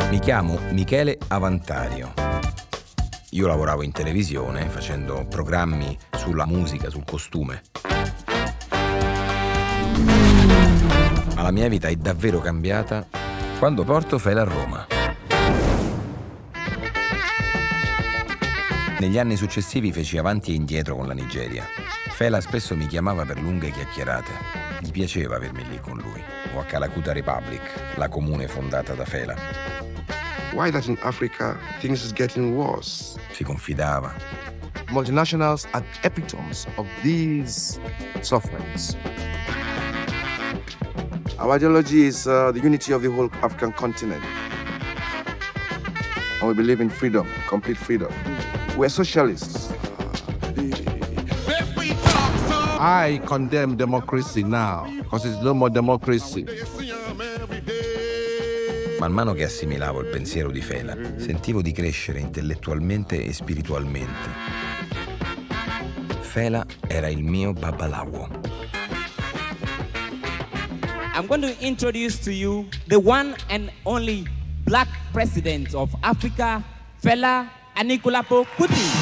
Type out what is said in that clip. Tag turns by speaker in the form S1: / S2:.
S1: Mi chiamo Michele Avantario. Io lavoravo in televisione facendo programmi sulla musica, sul costume. Ma la mia vita è davvero cambiata quando porto Fela a Roma. Negli anni successivi feci avanti e indietro con la Nigeria. Fela spesso mi chiamava per lunghe chiacchierate. Gli piaceva avermi lì con lui. O a Calacuta Republic, la comune fondata da Fela.
S2: Why that in Africa things is getting worse?
S1: Si confidava.
S2: Multinationals are epitomes of these sufferings. Our ideology is the unity of the whole African continent. And we believe in freedom, complete freedom. We're socialists. I condemn democracy now, because it's no more democracy.
S1: Man mano che assimilavo il pensiero di Fela, sentivo di crescere intellettualmente e spiritualmente. Fela era il mio babalawo.
S3: I'm going to introduce to you the one and only black president of Africa, Fela Anikulapo Kuti.